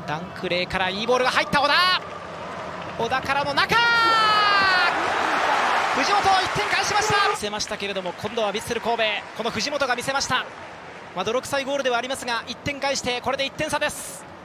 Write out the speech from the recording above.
ダンクレーからいいボールが入った小田からの中、藤本1点返しました。見せましたけれども、今度はヴィッセル神戸、この藤本が見せました。泥臭いゴールではありますが1点返して、これで1点差です。